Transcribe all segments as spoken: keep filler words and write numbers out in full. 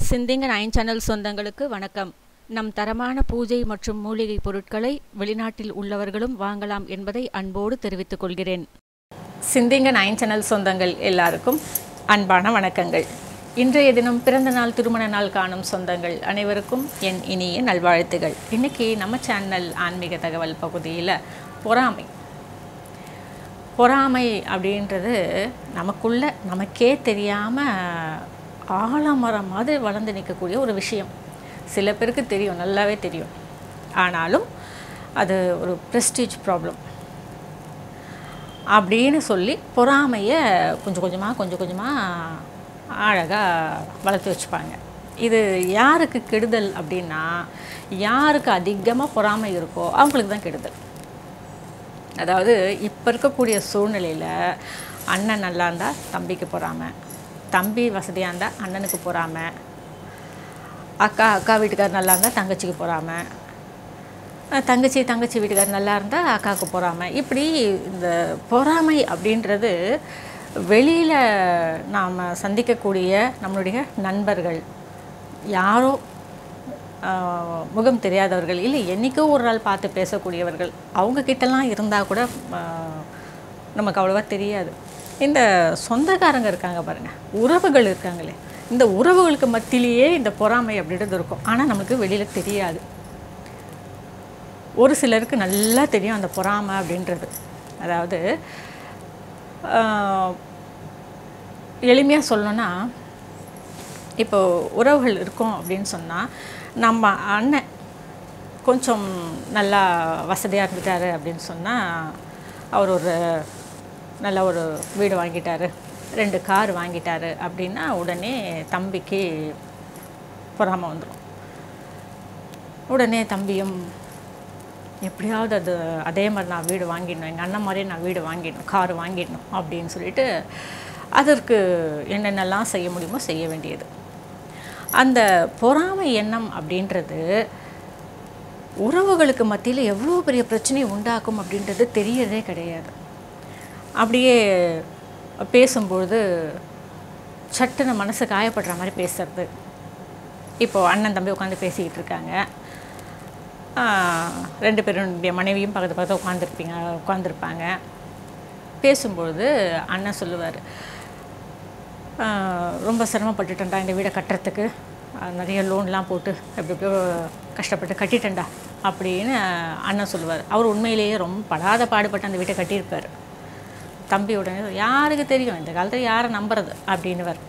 சிந்திங்க nine channel சொந்தங்களுக்கு வணக்கம். நம் தரமான பூஜை மற்றும் மூலிகை பொருட்களை வெளிநாட்டில் உள்ளவர்களும் வாங்கலாம் என்பதை அன்போடு தெரிவித்துக் கொள்கிறேன். சிந்திங்க நைன் சேனல் சொந்தங்கள் எல்லாருக்கும் அன்பான வணக்கங்கள். இன்றைய தினம் பிறந்த நாள் திருமண நாள் காணும் சொந்தங்கள் அனைவருக்கும் என் இனிய நல்வாழ்த்துகள். இன்றைக்கி நம்ம சேனல் ஆன்மீக தகவல் பகுதியில் பொறாமை பொறாமை அப்படின்றது நமக்குள்ள நமக்கே தெரியாமல் ஆலமரம் மாதிரி வளர்ந்து நிற்கக்கூடிய ஒரு விஷயம். சில பேருக்கு தெரியும், நல்லாவே தெரியும். ஆனாலும் அது ஒரு ப்ரெஸ்டீஜ் ப்ராப்ளம் அப்படின்னு சொல்லி பொறாமையை கொஞ்சம் கொஞ்சமாக கொஞ்சம் கொஞ்சமாக அழகாக வளர்த்து வச்சுப்பாங்க. இது யாருக்கு கெடுதல் அப்படின்னா, யாருக்கு அதிகமாக பொறாமை இருக்கோ அவங்களுக்கு தான் கெடுதல். அதாவது இப்போ இருக்கக்கூடிய சூழ்நிலையில் அண்ணன் நல்லா இருந்தால் தம்பிக்கு பொறாமை, தம்பி வசதியாக இருந்தால் அண்ணனுக்கு பொறாமை, அக்கா அக்கா வீட்டுக்கார் நல்லா இருந்தால் தங்கச்சிக்கு பொறாமை, தங்கச்சி தங்கச்சி வீட்டுக்கார் நல்லா இருந்தால் அக்காவுக்கு பொறாமை. இப்படி இந்த பொறாமை அப்படின்றது வெளியில் நாம் சந்திக்கக்கூடிய நம்மளுடைய நண்பர்கள், யாரோ முகம் தெரியாதவர்கள், இல்லை என்றைக்கோ ஒரு நாள் பார்த்து பேசக்கூடியவர்கள், அவங்கக்கிட்டலாம் இருந்தால் கூட நமக்கு அவ்வளோவா தெரியாது. இந்த சொந்தக்காரங்க இருக்காங்க பாருங்கள், உறவுகள் இருக்காங்களே, இந்த உறவுகளுக்கு மத்தியிலேயே இந்த பொறாமை அப்படின்றது இருக்கும். ஆனால் நமக்கு வெளியில் தெரியாது. ஒரு சிலருக்கு நல்லா தெரியும் அந்த பொறாமை அப்படின்றது. அதாவது எளிமையாக சொல்லணும்னா, இப்போது உறவுகள் இருக்கோம் அப்படின்னு சொன்னால், நம்ம அண்ணன் கொஞ்சம் நல்லா வசதியாக இருந்துட்டார் அப்படின்னு சொன்னால், அவர் ஒரு நல்ல ஒரு வீடு வாங்கிட்டார், ரெண்டு கார் வாங்கிட்டார் அப்படின்னா உடனே தம்பிக்கு பொறாமை வந்துடும். உடனே தம்பியும் எப்படியாவது அது அதே மாதிரி நான் வீடு வாங்கிடணும், எங்கள் அண்ணன் மாதிரியே நான் வீடு வாங்கிடணும், கார் வாங்கிடணும் அப்படின்னு சொல்லிட்டு அதற்கு என்னென்னலாம் செய்ய முடியுமோ செய்ய வேண்டியது. அந்த பொறாமை எண்ணம் அப்படின்றது உறவுகளுக்கு மத்தியில் எவ்வளோ பெரிய பிரச்சனையை உண்டாக்கும் அப்படின்றது தெரியறதே கிடையாது. அப்படியே பேசும்பொழுது சட்டுன்னு மனசு காயப்படுற மாதிரி பேசுறது. இப்போது அண்ணன் தம்பி உட்காந்து பேசிக்கிட்டு இருக்காங்க, ரெண்டு பேருடைய மனைவியும் பக்கத்து பக்கத்தில் உட்காந்துருப்பீங்க உட்காந்துருப்பாங்க பேசும்பொழுது அண்ணன் சொல்லுவார், ரொம்ப சிரமப்பட்டுட்டேன்டா இந்த வீடை கட்டுறதுக்கு, நிறைய லோன்லாம் போட்டு எப்படி எப்படியோ கஷ்டப்பட்டு கட்டிட்டேன்டா அப்படின்னு அண்ணன் சொல்லுவார். அவர் உண்மையிலேயே ரொம்ப படாத பாடுபட்டு அந்த வீட்டை கட்டியிருப்பார். தம்பி உடனே யாருக்கு தெரியும், இந்த காலத்தில் யாரை நம்புறது அப்படின்னுவார்.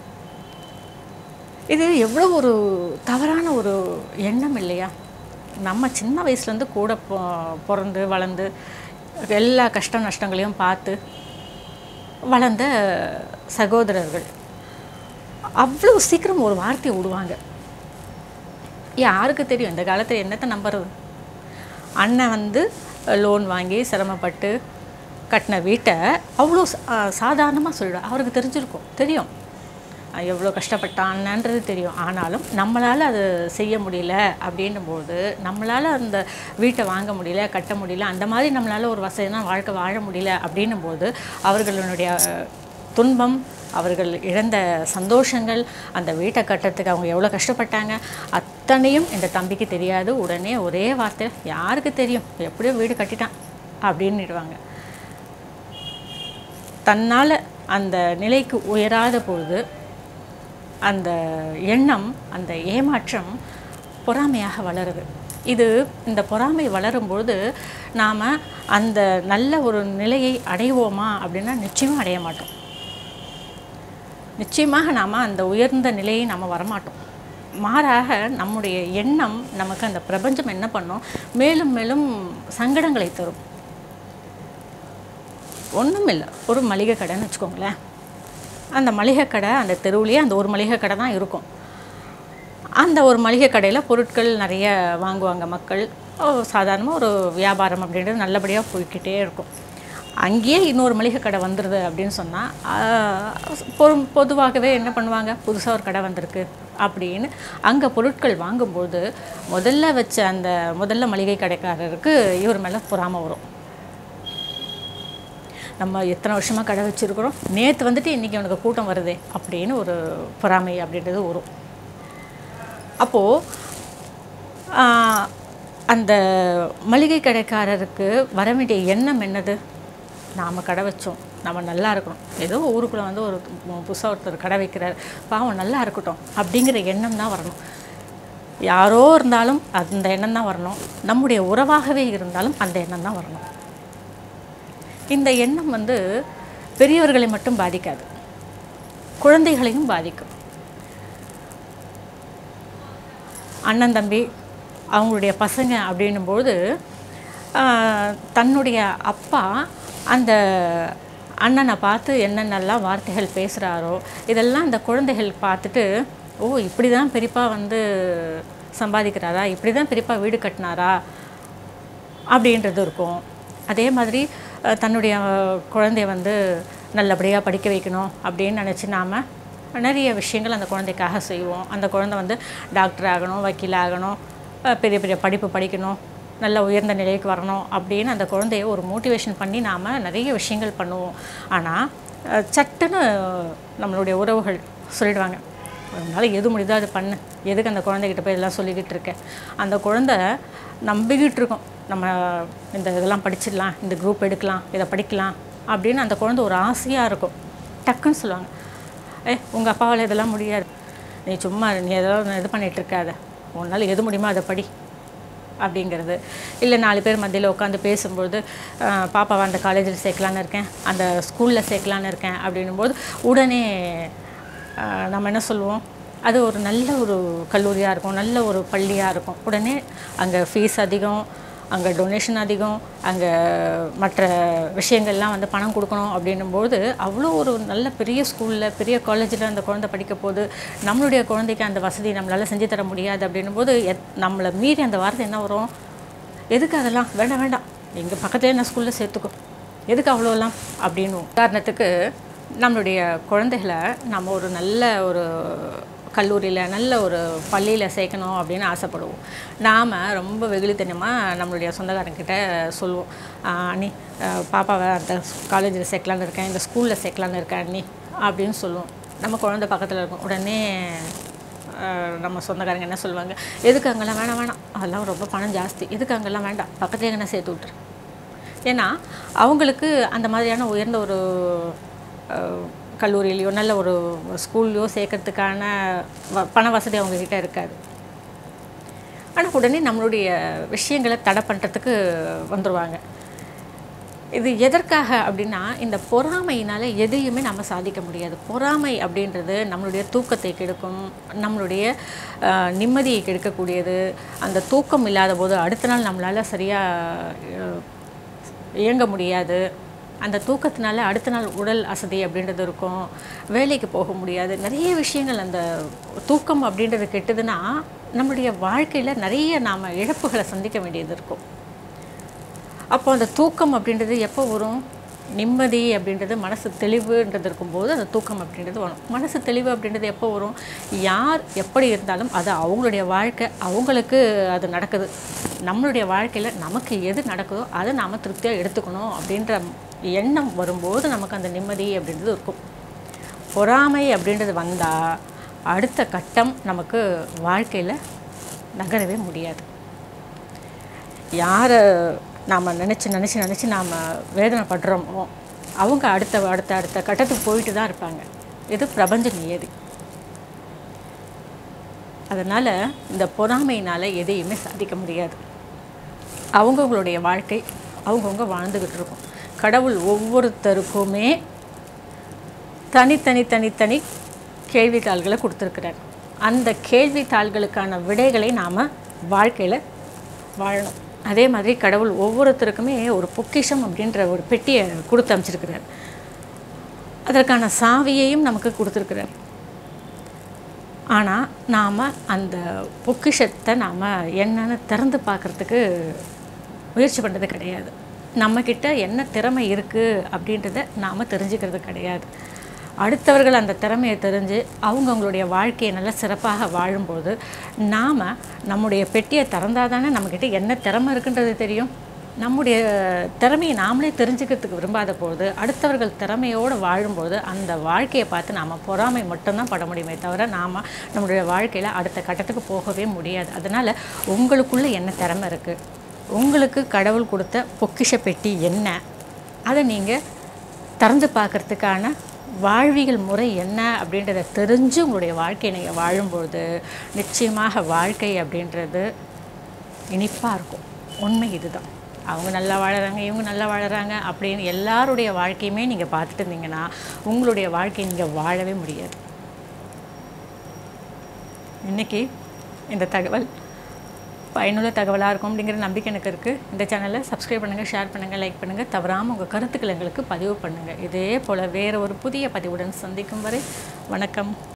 இது எவ்வளோ ஒரு தவறான ஒரு எண்ணம் இல்லையா? நம்ம சின்ன வயசுலேருந்து கூட பிறந்து வளர்ந்து எல்லா கஷ்ட நஷ்டங்களையும் பார்த்து வளர்ந்த சகோதரர்கள் அவ்வளோ சீக்கிரம் ஒரு வார்த்தையை விடுவாங்க. யாருக்கு தெரியும் இந்த காலத்தில் என்னத்தை நம்புறது? அண்ணன் வந்து லோன் வாங்கி சிரமப்பட்டு கட்டின வீட்டை அவ்வளோ சாதாரணமாக சொல்லிவிடும். அவருக்கு தெரிஞ்சிருக்கும், தெரியும் எவ்வளோ கஷ்டப்பட்டான்ன்றது தெரியும். ஆனாலும் நம்மளால் அது செய்ய முடியல அப்படின்னும்போது, நம்மளால் அந்த வீட்டை வாங்க முடியல, கட்ட முடியல, அந்த மாதிரி நம்மளால் ஒரு வசதியான வாழ்க்கை வாழ முடியல அப்படின்னும்போது அவர்களுடைய துன்பம், அவர்கள் இழந்த சந்தோஷங்கள், அந்த வீட்டை கட்டுறதுக்கு அவங்க எவ்வளோ கஷ்டப்பட்டாங்க அத்தனையும் இந்த தம்பிக்கு தெரியாது. உடனே ஒரே வார்த்தை, யாருக்கு தெரியும், எப்படியோ வீடு கட்டிட்டான் அப்படின்னுடுவாங்க. தன்னால் அந்த நிலைக்கு உயராத பொழுது அந்த எண்ணம், அந்த ஏமாற்றம் பொறாமையாக வளருது. இது இந்த பொறாமை வளரும்பொழுது நாம் அந்த நல்ல ஒரு நிலையை அடைவோமா அப்படின்னா நிச்சயமாக அடைய மாட்டோம். நிச்சயமாக நாம் அந்த உயர்ந்த நிலையை நாம் வரமாட்டோம். மாறாக நம்முடைய எண்ணம் நமக்கு அந்த பிரபஞ்சம் என்ன பண்ணும், மேலும் மேலும் சங்கடங்களை தரும். ஒன்றும் இல்லை, ஒரு மளிகை கடைன்னு வச்சுக்கோங்களேன். அந்த மளிகை கடை, அந்த தெருவுலேயே அந்த ஒரு மளிகை கடை தான் இருக்கும். அந்த ஒரு மளிகை கடையில் பொருட்கள் நிறைய வாங்குவாங்க மக்கள். சாதாரணமாக ஒரு வியாபாரம் அப்படின்றது நல்லபடியாக போய்கிட்டே இருக்கும். அங்கேயே இன்னொரு மளிகை கடை வந்துடுது அப்படின்னு சொன்னால் பொதுவாகவே என்ன பண்ணுவாங்க, புதுசாக ஒரு கடை வந்திருக்கு அப்படின்னு அங்கே பொருட்கள் வாங்கும்போது முதல்ல வச்ச அந்த முதல்ல மளிகை கடைக்காரருக்கு இவர் மேலே பொறாமை வரும். நம்ம எத்தனை வருஷமாக கடை வச்சுருக்கிறோம், நேற்று வந்துட்டு இன்றைக்கி அவனுக்கு கூட்டம் வருதே அப்படின்னு ஒரு பொறாமை அப்படின்றது வரும். அப்போது அந்த மளிகை கடைக்காரருக்கு வர வேண்டிய எண்ணம் என்னது? நாம் கடை வச்சோம், நம்ம நல்லா இருக்கணும். ஏதோ ஊருக்குள்ளே வந்து ஒரு புதுசாக ஒருத்தர் கடை வைக்கிறார், பாவம் நல்லா இருக்கட்டும் அப்படிங்கிற எண்ணம் தான் வரணும். யாரோ இருந்தாலும் அந்த எண்ணம் தான் வரணும். நம்முடைய உறவாகவே இருந்தாலும் அந்த எண்ணம் தான் வரணும். இந்த எண்ணம் வந்து பெரியவர்களை மட்டும் பாதிக்காது, குழந்தைகளையும் பாதிக்கும். அண்ணன் தம்பி அவங்களுடைய பசங்க அப்படின்னும்போது தன்னுடைய அப்பா அந்த அண்ணனை பார்த்து என்னென்னலாம் வார்த்தைகள் பேசுகிறாரோ இதெல்லாம் அந்த குழந்தைகள் பார்த்துட்டு, ஓ இப்படி தான் பெரியப்பா வந்து சம்பாதிக்கிறாரா, இப்படி தான் பெரியப்பா வீடு கட்டினாரா அப்படின்றது இருக்கும். அதே மாதிரி தன்னுடைய குழந்தைய வந்து நல்லபடியாக படிக்க வைக்கணும் அப்படின்னு நினச்சி நாம் நிறைய விஷயங்கள் அந்த குழந்தைக்காக செய்வோம். அந்த குழந்தை வந்து டாக்டர் ஆகணும், வக்கீல் ஆகணும், பெரிய பெரிய படிப்பு படிக்கணும், நல்ல உயர்ந்த நிலைக்கு வரணும் அப்படின்னு அந்த குழந்தைய ஒரு மோட்டிவேஷன் பண்ணி நாம் நிறைய விஷயங்கள் பண்ணுவோம். ஆனால் சட்டுன்னு நம்மளுடைய உறவுகள் சொல்லிடுவாங்க, அதனால் எது முடியுதோ அது பண்ணு, எதுக்கு அந்த குழந்தைகிட்ட போய் இதெல்லாம் சொல்லிக்கிட்டு இருக்கேன். அந்த குழந்தை நம்பிக்கிட்டு இருக்கோம், நம்ம இந்த இதெல்லாம் படிச்சிடலாம், இந்த குரூப் எடுக்கலாம், இதை படிக்கலாம் அப்படின்னு அந்த குழந்தை ஒரு ஆசையாக இருக்கும். டக்குன்னு சொல்லுவாங்க, ஏ உங்கள் அப்பாவால் இதெல்லாம் முடியாது, நீ சும்மா நீ எதாவது இது பண்ணிகிட்ருக்காத, உன்னால் எது முடியுமோ அதை படி அப்படிங்கிறது. இல்லை நாலு பேர் மத்தியில் உட்காந்து பேசும்பொழுது பாப்பாவை அந்த காலேஜில் சேர்க்கலான்னு இருக்கேன், அந்த ஸ்கூலில் சேர்க்கலான்னு இருக்கேன் அப்படின்னும்போது உடனே நம்ம என்ன சொல்லுவோம், அது ஒரு நல்ல ஒரு கல்லூரியாக இருக்கும், நல்ல ஒரு பள்ளியாக இருக்கும். உடனே அங்கே ஃபீஸ் அதிகம், அங்கே டொனேஷன் அதிகம், அங்கே மற்ற விஷயங்கள்லாம் வந்து பணம் கொடுக்கணும் அப்படின்னும்போது அவ்வளோ ஒரு நல்ல பெரிய ஸ்கூலில் பெரிய காலேஜில் அந்த குழந்தை படிக்க போது நம்மளுடைய குழந்தைக்கு அந்த வசதி நம்மளால் செஞ்சு தர முடியாது அப்படின்னும்போது எத் நம்மளை மீறி அந்த வார்த்தை என்ன வரும், எதுக்கு அதெல்லாம் வேண்டாம் வேண்டாம், எங்கள் பக்கத்துலேயே நான் ஸ்கூலில் சேர்த்துக்கோ, எதுக்கு அவ்வளோலாம் அப்படின்னு. உதாரணத்துக்கு நம்மளுடைய குழந்தைகளை நம்ம ஒரு நல்ல ஒரு கல்லூரியில் நல்ல ஒரு பள்ளியில் சேர்க்கணும் அப்படின்னு ஆசைப்படுவோம். நாம் ரொம்ப வெகுளித்தனமாக நம்மளுடைய சொந்தக்காரங்கிட்ட சொல்லுவோம், அண்ணி பாப்பாவை அந்த காலேஜில் சேர்க்கலான்னு இருக்கேன், இந்த ஸ்கூலில் சேர்க்கலான்னு இருக்கேன் அண்ணி அப்படின்னு சொல்லுவோம். நம்ம குழந்தை பக்கத்தில் இருக்கும். உடனே நம்ம சொந்தக்காரங்க என்ன சொல்லுவாங்க, எதுக்கு அங்கெல்லாம் வேணாம் வேணாம், அதெல்லாம் ரொம்ப பணம் ஜாஸ்தி, எதுக்கு அங்கெல்லாம் வேண்டாம், பக்கத்துலேயே எங்கன்னா சேர்த்து விட்ரு. ஏன்னா அவங்களுக்கு அந்த மாதிரியான உயர்ந்த ஒரு கல்லூரியிலையோ நல்ல ஒரு ஸ்கூல்லையோ சேர்க்கறதுக்கான வ பண வசதி அவங்கக்கிட்ட இருக்காது. ஆனால் உடனே நம்மளுடைய விஷயங்களை தடை பண்ணுறதுக்கு வந்துடுவாங்க. இது எதற்காக அப்படின்னா, இந்த பொறாமையினால் எதையுமே நம்ம சாதிக்க முடியாது. பொறாமை அப்படின்றது நம்மளுடைய தூக்கத்தை கெடுக்கும், நம்மளுடைய நிம்மதியை கெடுக்கக்கூடியது. அந்த தூக்கம் இல்லாத போது அடுத்த நாள் நம்மளால் சரியாக இயங்க முடியாது. அந்த தூக்கத்தினால அடுத்த நாள் உடல் அசதி அப்படின்றது இருக்கும், வேலைக்கு போக முடியாது. நிறைய விஷயங்கள் அந்த தூக்கம் அப்படின்றது கெட்டதுன்னா நம்மளுடைய வாழ்க்கையில் நிறைய நாம் இழப்புகளை சந்திக்க வேண்டியது இருக்கும். அப்போ அந்த தூக்கம் அப்படின்றது எப்போ வரும், நிம்மதி அப்படின்றது மனசு தெளிவுன்றது இருக்கும்போது அந்த தூக்கம் அப்படின்றது வரும். மனசு தெளிவு அப்படின்றது எப்போ வரும், யார் எப்படி இருந்தாலும் அது அவங்களுடைய வாழ்க்கை, அவங்களுக்கு அது நடக்குது. நம்மளுடைய வாழ்க்கையில் நமக்கு எது நடக்குதோ அதை நாம் திருப்தியாக எடுத்துக்கணும் அப்படின்ற எண்ணம் வரும்போது நமக்கு அந்த நிம்மதி அப்படின்றது இருக்கும். பொறாமை அப்படின்றது வந்தால் அடுத்த கட்டம் நமக்கு வாழ்க்கையில் நகரவே முடியாது. யாரை நாம் நினச்சி நினச்சி நினச்சி நாம் வேதனைப்படுறோமோ அவங்க அடுத்த அடுத்த அடுத்த கட்டத்துக்கு போயிட்டு தான் இருப்பாங்க. இது பிரபஞ்ச நியதி. அதனால் இந்த பொறாமையினால் எதையுமே சாதிக்க முடியாது. அவங்கவுங்களுடைய வாழ்க்கை அவங்கவுங்க வாழ்ந்துக்கிட்டு இருக்கும். கடவுள் ஒவ்வொருத்தருக்குமே தனித்தனி தனித்தனி கேள்வித்தாள்களை கொடுத்துருக்கிறார். அந்த கேள்வித்தாள்களுக்கான விடைகளை நாம் வாழ்க்கையில் வாழணும். அதே மாதிரி கடவுள் ஒவ்வொருத்தருக்குமே ஒரு பொக்கிஷம் அப்படின்ற ஒரு பெட்டியை கொடுத்து அமைச்சிருக்கிறார். அதற்கான சாவியையும் நமக்கு கொடுத்துருக்கிறார். ஆனால் நாம் அந்த பொக்கிஷத்தை நாம் என்னன்னு திறந்து பார்க்குறதுக்கு முயற்சி பண்ணுறது கிடையாது. நம்மக்கிட்ட என்ன திறமை இருக்குது அப்படின்றத நாம் தெரிஞ்சுக்கிறது கிடையாது. அடுத்தவர்கள் அந்த திறமையை தெரிஞ்சு அவங்கவுங்களுடைய வாழ்க்கையை நல்லா சிறப்பாக வாழும்போது நாம் நம்முடைய பெட்டியை திறந்தால் தானே நம்மக்கிட்ட என்ன திறமை இருக்குன்றது தெரியும். நம்முடைய திறமையை நாமளே தெரிஞ்சுக்கிறதுக்கு விரும்பாத போது அடுத்தவர்கள் திறமையோடு வாழும்போது அந்த வாழ்க்கையை பார்த்து நாம் பொறாமை மட்டும்தான் பட முடியுமே தவிர நாம் நம்மளுடைய வாழ்க்கையில் அடுத்த கட்டத்துக்கு போகவே முடியாது. அதனால் உங்களுக்குள்ளே என்ன திறமை இருக்குது, உங்களுக்கு கடவுள் கொடுத்த பொக்கிஷ பெட்டி என்ன, அதை நீங்கள் திறந்து பார்க்குறதுக்கான வாழ்வியல் முறை என்ன அப்படின்றத தெரிஞ்சு உங்களுடைய வாழ்க்கையை நீங்கள் வாழும்பொழுது நிச்சயமாக வாழ்க்கை அப்படின்றது இனிப்பாக இருக்கும். உண்மை இதுதான். அவங்க நல்லா வாழறாங்க, இவங்க நல்லா வாழறாங்க அப்படின்னு எல்லாருடைய வாழ்க்கையுமே நீங்கள் பார்த்துட்டு இருந்தீங்கன்னா உங்களுடைய வாழ்க்கையை நீங்கள் வாழவே முடியாது. இன்றைக்கி இந்த தகவல் பயனுள்ள தகவலாக இருக்கும் அப்படிங்கிற நம்பிக்கை எனக்கு இருக்குது. இந்த சேனலை சப்ஸ்கிரைப் பண்ணுங்கள், ஷேர் பண்ணுங்கள், லைக் பண்ணுங்கள். தவறாமல் உங்கள் கருத்துக்கள் எங்களுக்கு பதிவு பண்ணுங்கள். இதே போல் வேறு ஒரு புதிய பதிவுடன் சந்திக்கும் வரை வணக்கம்.